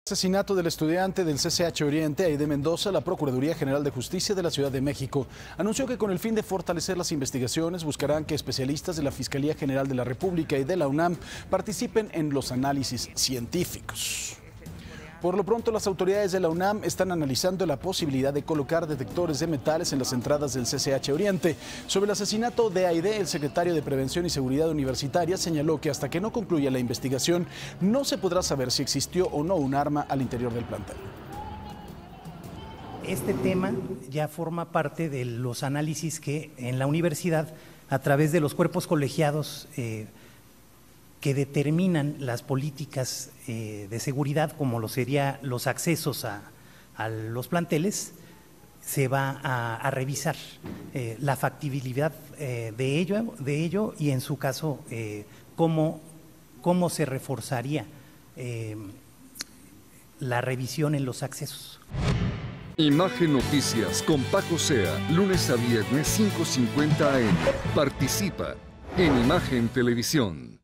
Asesinato del estudiante del CCH Oriente, Aide Mendoza, la Procuraduría General de Justicia de la Ciudad de México anunció que con el fin de fortalecer las investigaciones buscarán que especialistas de la Fiscalía General de la República y de la UNAM participen en los análisis científicos. Por lo pronto, las autoridades de la UNAM están analizando la posibilidad de colocar detectores de metales en las entradas del CCH Oriente. Sobre el asesinato de Aide, el secretario de Prevención y Seguridad Universitaria señaló que hasta que no concluya la investigación no se podrá saber si existió o no un arma al interior del plantel. Este tema ya forma parte de los análisis que en la universidad, a través de los cuerpos colegiados que determinan las políticas de seguridad, como lo serían los accesos a los planteles, se va a revisar la factibilidad de ello y en su caso cómo se reforzaría la revisión en los accesos. Imagen Noticias con Paco Sea, lunes a viernes 5:50 AM. Participa en Imagen Televisión.